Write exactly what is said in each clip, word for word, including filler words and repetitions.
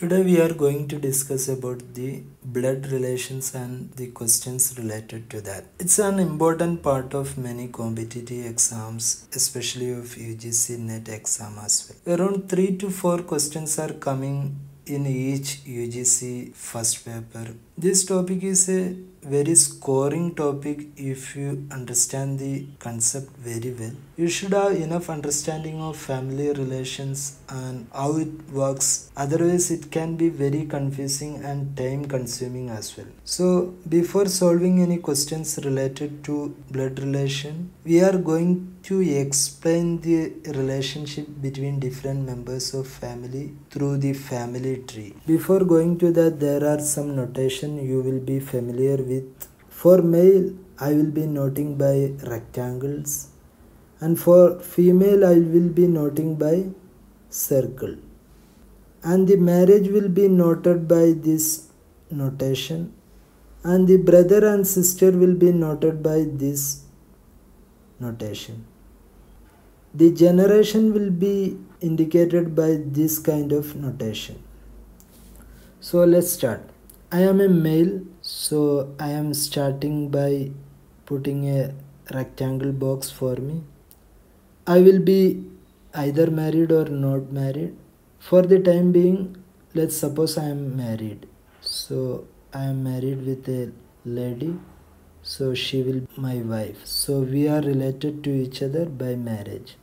Today we are going to discuss about the blood relations and the questions related to that. It's an important part of many competitive exams, especially of U G C NET exam as well. Around three to four questions are coming in each U G C first paper. This topic is a very scoring topic if you understand the concept very well. You should have enough understanding of family relations and how it works. Otherwise it can be very confusing and time consuming as well. So before solving any questions related to blood relation, we are going to explain the relationship between different members of family through the family tree. Before going to that, there are some notation you will be familiar with. For male, I will be noting by rectangles, and for female I will be noting by circle, and the marriage will be noted by this notation, and the brother and sister will be noted by this notation. The generation will be indicated by this kind of notation. So let's start. I am a male, so I am starting by putting a rectangle box for me. I will be either married or not married. For the time being, let's suppose I am married. So I am married with a lady, so she will be my wife. So we are related to each other by marriage.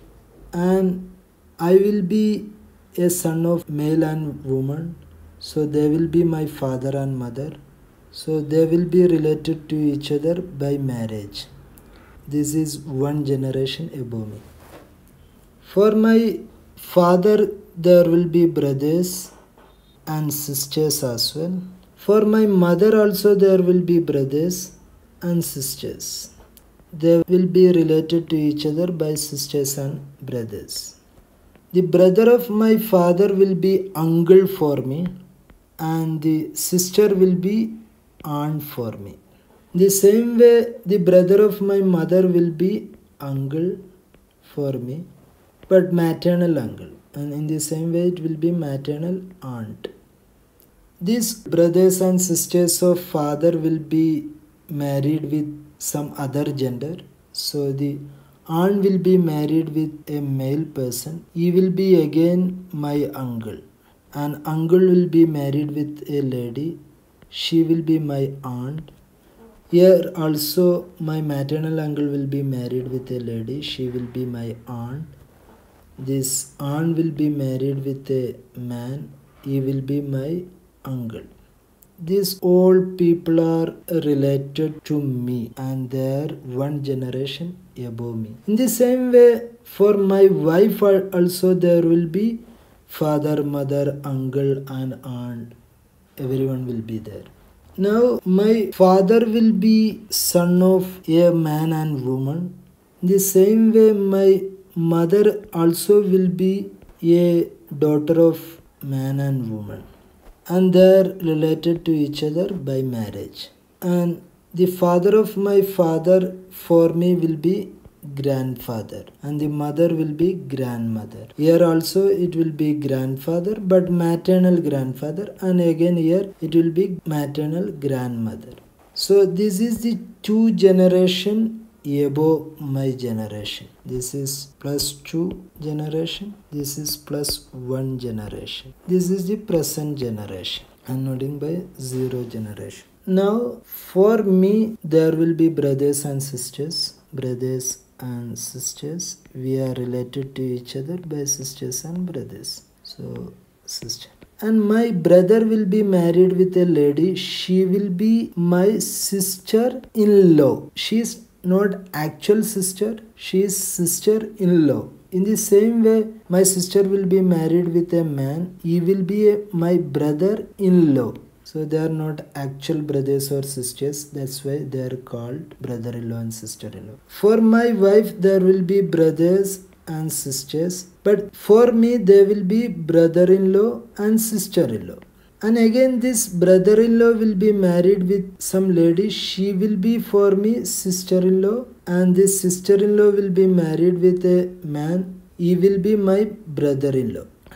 And I will be a son of male and woman, so they will be my father and mother. So they will be related to each other by marriage. This is one generation above me. For my father, there will be brothers and sisters as well. For my mother also there will be brothers and sisters. They will be related to each other by sisters and brothers. The brother of my father will be uncle for me, and the sister will be aunt for me. The same way, the brother of my mother will be uncle for me, but maternal uncle, and in the same way it will be maternal aunt. These brothers and sisters of father will be married with some other gender. So the aunt will be married with a male person. He will be again my uncle. And uncle will be married with a lady. She will be my aunt. Here also my maternal uncle will be married with a lady. She will be my aunt. This aunt will be married with a man. He will be my uncle. These all people are related to me and they are one generation above me. In the same way, for my wife also there will be father, mother, uncle and aunt. Everyone will be there. Now my father will be son of a man and woman. In the same way, my mother also will be a daughter of man and woman, and they are related to each other by marriage. And the father of my father for me will be grandfather, and the mother will be grandmother. Here also it will be grandfather, but maternal grandfather, and again here it will be maternal grandmother. So this is the two generation above my generation. This is plus two generation. This is plus one generation. This is the present generation. I am noting by zero generation. Now for me there will be brothers and sisters. Brothers and sisters. We are related to each other by sisters and brothers. So sister. And my brother will be married with a lady. She will be my sister-in-law. She is not actual sister, she is sister-in-law. In the same way, my sister will be married with a man. He will be a, my brother-in-law. So they are not actual brothers or sisters. That's why they are called brother-in-law and sister-in-law. For my wife, there will be brothers and sisters. But for me, they will be brother-in-law and sister-in-law. And again this brother-in-law will be married with some lady. She will be for me sister-in-law, and this sister-in-law will be married with a man. He will be my brother-in-law.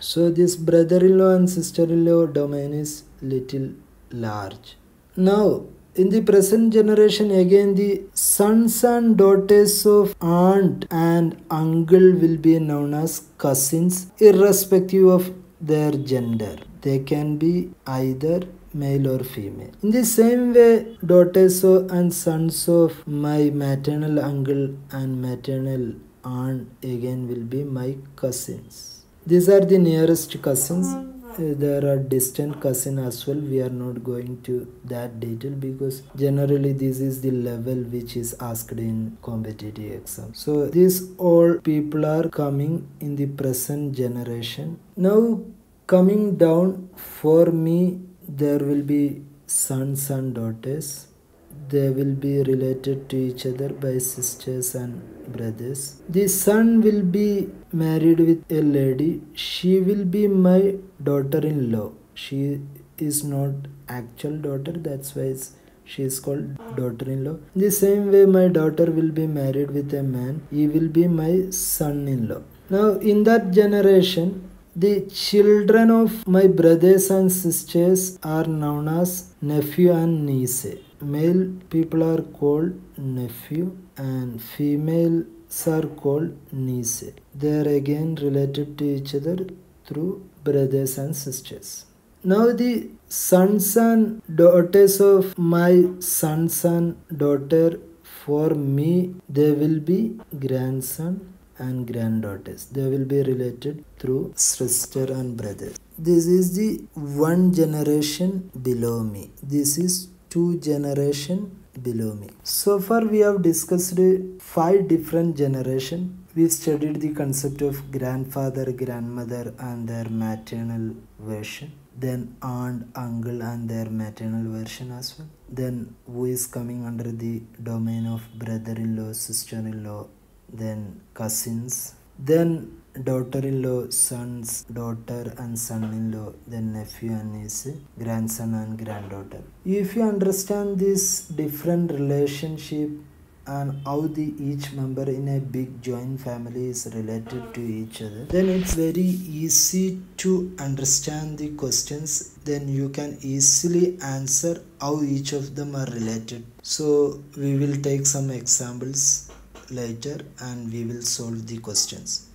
So this brother-in-law and sister-in-law domain is little large. Now in the present generation, again the sons and daughters of aunt and uncle will be known as cousins irrespective of their gender. They can be either male or female. In the same way, daughters of and sons of my maternal uncle and maternal aunt again will be my cousins. These are the nearest cousins. Uh, there are distant cousin as well. We are not going to that detail because generally this is the level which is asked in competitive exam. So these all people are coming in the present generation. Now coming down, for me there will be sons and daughters. They will be related to each other by sisters and brothers. The son will be married with a lady. She will be my daughter-in-law. She is not actual daughter, that's why she is called daughter-in-law. The same way my daughter will be married with a man. He will be my son-in-law. Now in that generation, the children of my brothers and sisters are known as nephew and niece. Male people are called nephew and females are called niece. They are again related to each other through brothers and sisters. Now the sons and daughters of my sons and daughter, for me they will be grandson and granddaughters. They will be related through sister and brother. This is the one generation below me. This is two generation below me. So far we have discussed five different generations. We studied the concept of grandfather, grandmother and their maternal version. Then aunt, uncle and their maternal version as well. Then who is coming under the domain of brother-in-law, sister-in-law, then cousins, then daughter-in-law, sons, daughter and son-in-law, then nephew and niece, grandson and granddaughter. If you understand this different relationship and how the each member in a big joint family is related to each other, then it's very easy to understand the questions. Then you can easily answer how each of them are related. So we will take some examples later and we will solve the questions.